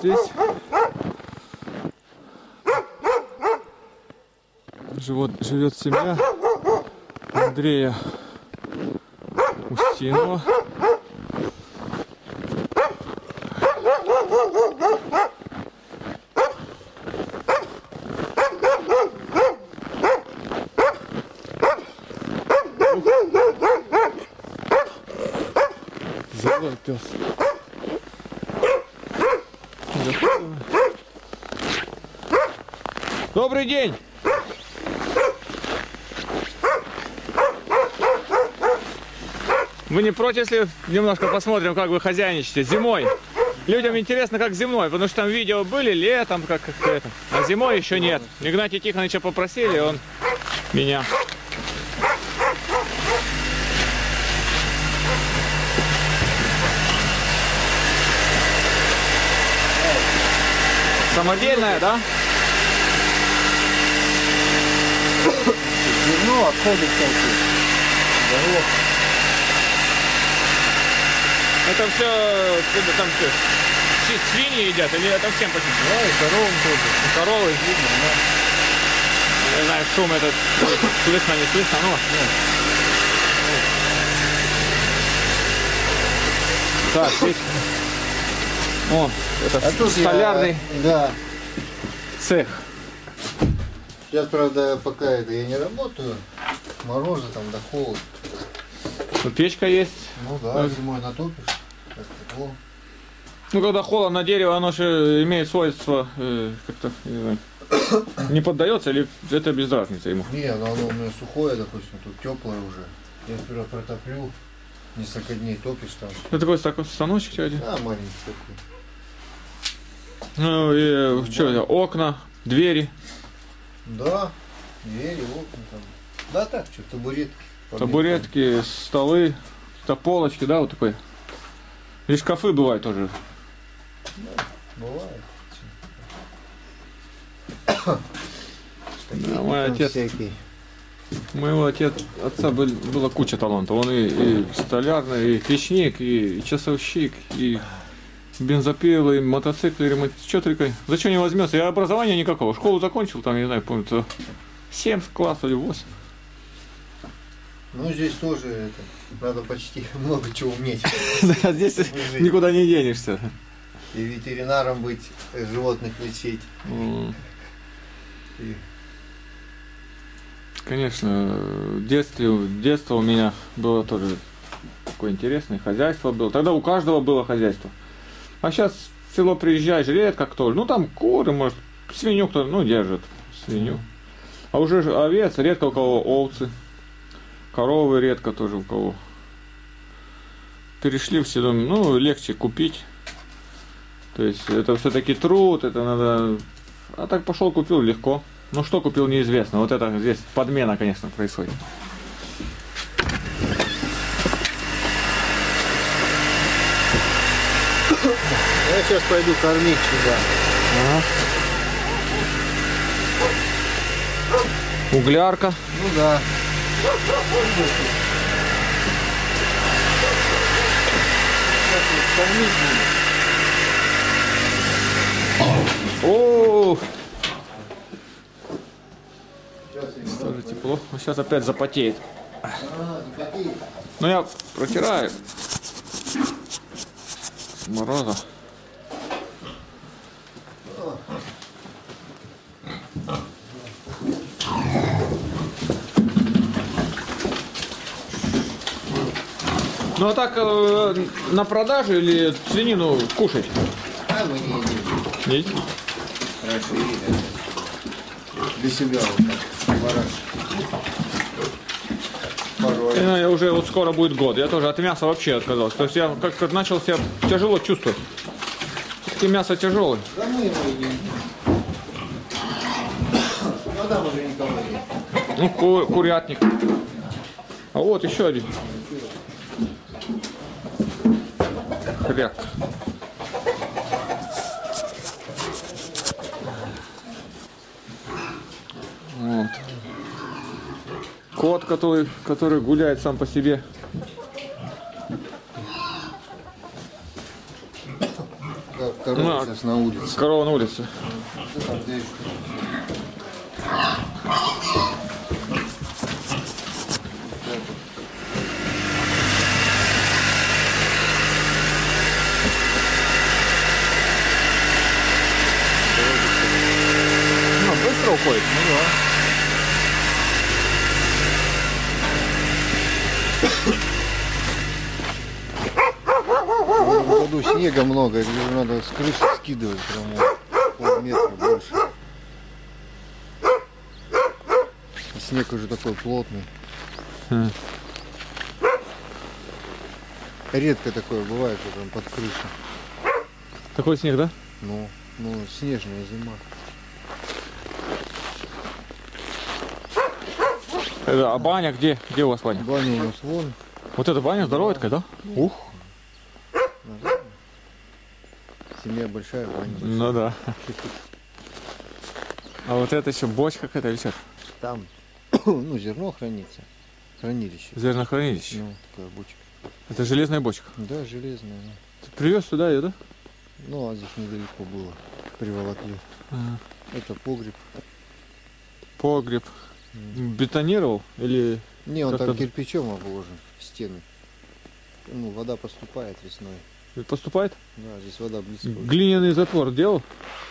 здесь живет семья Андрея Устинова. Злой пес. Добрый день! Вы не против, если немножко посмотрим, как вы хозяйничаете зимой? Людям интересно, как зимой, потому что там видео были летом, как это, а зимой еще нет. Игнатия Тихоновича попросили, он меня. Самодельная, да? Зерно, отходы всякие. Горох. Это все, там все, свиньи едят или это всем почти? Да, и коровам тоже. И коровы. Видно, да. Не знаю, шум этот, слышно, не слышно, ну. Так, здесь, о, это столярный цех. Сейчас, правда, пока это я не работаю, морозы там до холода. Ну, печка есть. Ну да, зимой натопишь, как тепло. Ну, когда холодно, дерево, оно же имеет свойство как-то, не знаю, не поддается или это без разницы ему? Не, ну оно у меня сухое, допустим, тут теплое уже. Я сперва протоплю, несколько дней топишь там. Это такой станочек один? Да, маленький такой. Ну и что это, окна, двери? Да, двери, окна там. Да так, что, табуретки. Табуретки, столы, какие-то полочки, да, вот такой. И шкафы бывают тоже. Да, бывает. Да, мой отец, всякие. моего отца была куча талантов. Он и столярный, и печник, и часовщик, и бензопилы, и мотоциклы, и ремонт. Что только, зачем не возьмется? Я образования никакого. Школу закончил, там, не знаю, помню, 7 классов или 8. Ну, здесь тоже это, надо почти много чего уметь. Да, здесь никуда не денешься. И ветеринаром быть, животных лечить. Конечно, детство у меня было тоже такое интересное, хозяйство было. Тогда у каждого было хозяйство. А сейчас в село приезжаешь редко кто. Ну там куры, может, свинью кто, ну, держит, свинью. А уже овец, редко у кого овцы. Коровы редко тоже у кого. Перешли в село, ну, легче купить. То есть это все-таки труд, это надо... А так пошел, купил легко. Ну что купил, неизвестно. Вот это здесь подмена, конечно, происходит. Я сейчас пойду кормить сюда. Ага. Углярка. Ну да. О, тоже тепло. Сейчас опять запотеет. Ну я протираю с мороза. Ну а так на продажу или свинину кушать? А мы не едим. Не едим? Раньше едим. Для себя вот так. Порой. Я уже вот скоро будет год. Я тоже от мяса вообще отказался. То есть я как-то начал себя тяжело чувствовать. И мясо тяжелое. Да мы его едим. Ну там уже никого нет. Ну, курятник. А вот еще один. Хряк. Вот. Кот, который гуляет сам по себе. Да, корова сейчас на улице. Корова на улице. Ты там даешь. Ну, быстро уходит. Ну да. В этом году снега много, и надо с крыши скидывать прямо полметра больше. И снег уже такой плотный. Редко такое бывает, что там под крышей. Такой снег, да? Ну, снежная зима. А баня где? Где у вас баня? Баня у нас вон. Вот эта баня здоровая такая, да? Ух. Семья большая, баня большая. Ну да. А вот это еще бочка какая-то или что? Там, ну, зерно хранится. Хранилище. Зернохранилище. Ну, такая бочка. Это железная бочка. Да, железная. Да. Ты привез сюда ее, да? Ну, а здесь недалеко было. Приволокли. Ага. Это погреб. Погреб. Бетонировал или... Не, он как-то там кирпичом обложен, стены. Ну, вода поступает весной. поступает? Да, здесь вода близко. Глиняный затвор делал?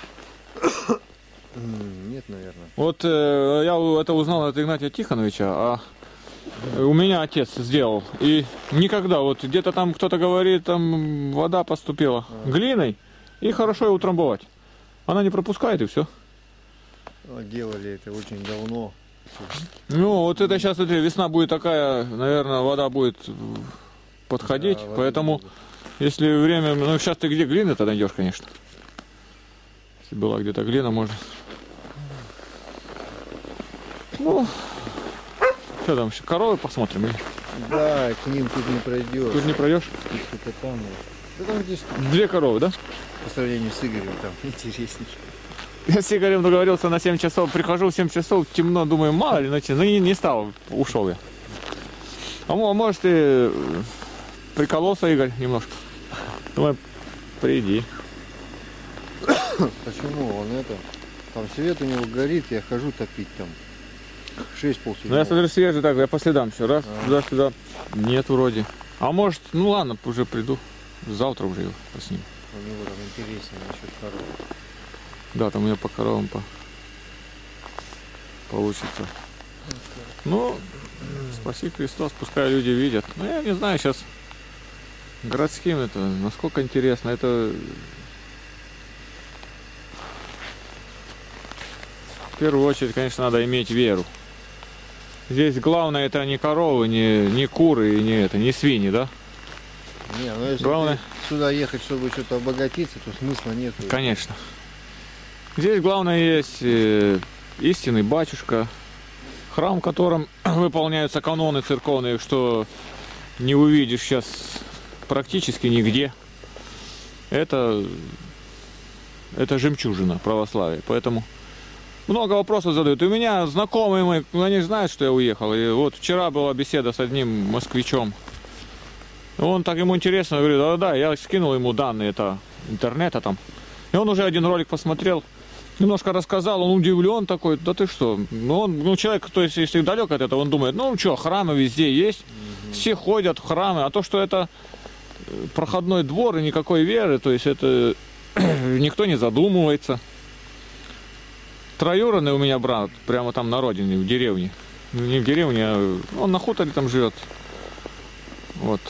Нет, наверное. Вот я это узнал от Игнатия Тихоновича, а у меня отец сделал. И никогда, вот где-то там кто-то говорит, там вода поступила глиной, и хорошо ее утрамбовать. Она не пропускает, и все. Делали это очень давно. Ну, вот это сейчас, смотри, весна будет такая, наверное, вода будет подходить, Да, поэтому, будет. если время, ну, сейчас ты где глины-то найдешь, конечно. Если была где-то глина, можно. Ну, что там еще, коровы посмотрим? Или? Да, к ним тут не пройдешь. Тут не пройдешь? Это там. Да там здесь Две коровы, да? по сравнению с Игорем там интересней. Я с Игорем договорился на 7 часов, прихожу в 7 часов, темно, думаю, мало ли ночи, ну и не стал, ушел я. А может и прикололся Игорь немножко. Думаю, приди. Почему? Он это, там свет у него горит, я хожу топить там. 6 полчаса. Ну я смотрю свежий, так, я по следам все, раз, туда-сюда, нет вроде. А может, ну ладно, уже приду, завтра уже его посниму. У него там интереснее насчет коров. Да, там у меня по коровам получится. Ну, спаси Христос, пускай люди видят. Ну, я не знаю, сейчас городским это, насколько интересно. Это в первую очередь, конечно, надо иметь веру. Здесь главное это не коровы, не куры, и не свиньи, да? Не, ну если главное... ты сюда ехать, чтобы что-то обогатиться, то смысла нет. Конечно. Здесь главное есть истинный батюшка, храм, в котором выполняются каноны церковные, что не увидишь сейчас практически нигде. Это жемчужина православия, поэтому много вопросов задают. И у меня знакомые мои, они знают, что я уехал. И вот вчера была беседа с одним москвичом. Он так ему интересно, говорит, да, я скинул ему данные интернета там. И он уже один ролик посмотрел, немножко рассказал, он удивлен такой, да ты что? Ну, человек, то есть, если далек от этого, он думает, ну что, храмы везде есть, все ходят в храмы, а то, что это проходной двор и никакой веры, то есть это никто не задумывается. Троюродный у меня брат, прямо там на родине, в деревне. Не в деревне, а он на хуторе там живет. Вот.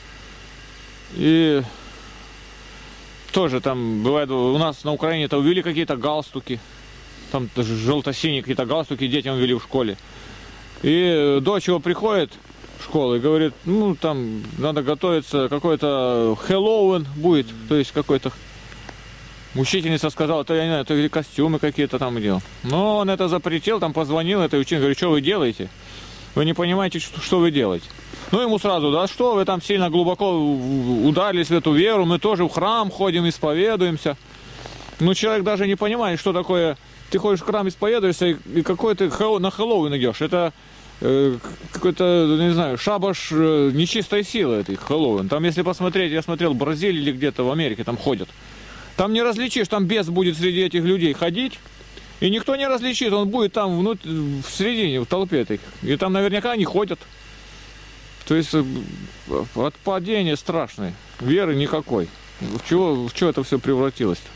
И тоже там бывает, у нас на Украине-то увели какие-то галстуки. Там даже желто-синие какие-то галстуки детям ввели в школе. И дочь его приходит в школу и говорит, ну там надо готовиться, какой-то Хэллоуин будет, то есть какой-то... Учительница сказала, то я не знаю, то костюмы какие-то там делал. Но он это запретил, там позвонил этой ученице, говорит, что вы делаете? Вы не понимаете, что вы делаете. Ну ему сразу, да что вы там сильно глубоко ударились в эту веру, мы тоже в храм ходим, исповедуемся. Ну человек даже не понимает, что такое, ты ходишь в храм, исповедуешься, и какой ты на Хэллоуин идешь. Это какой-то, не знаю, шабаш нечистой силы этой Хэллоуин. Там если посмотреть, я смотрел в Бразилии или где-то в Америке, там ходят. Там не различишь, там бес будет среди этих людей ходить, и никто не различит, он будет там в середине, в толпе этой. И там наверняка они ходят. То есть отпадение страшное, веры никакой. В чего это все превратилось-то?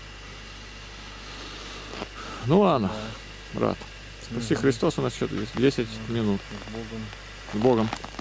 Ну ладно, брат. Спаси Христос, у нас что-то здесь 10 минут. С Богом. С Богом.